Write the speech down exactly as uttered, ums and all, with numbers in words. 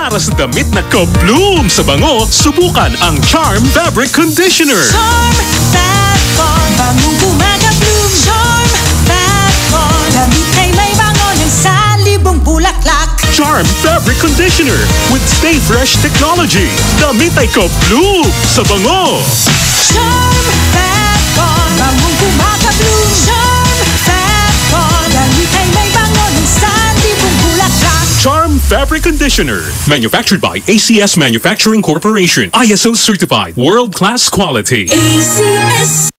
Para sa damit na ka-bloom sa bango, subukan ang Charm Fabric Conditioner. Charm Fabcon, bangong kumaga-bloom. Charm Fabcon, damit ay may bango ng salibong bulaklak. Charm Fabric Conditioner with Stay Fresh Technology. Damit ay ka-bloom sa bango. Charm Fabcon, bangong kumaga-bloom. Charm Fabcon, damit ay may bango ng salibong bulaklak. Charm Fabric Conditioner. Manufactured by A C S Manufacturing Corporation. I S O certified. World-class quality. A C S